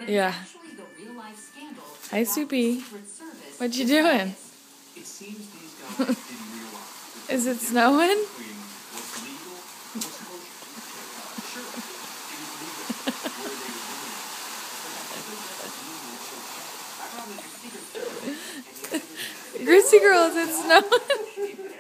Yeah. Hi, Soupy. What you doing? Is it snowing? Greasy girls, it's snowing.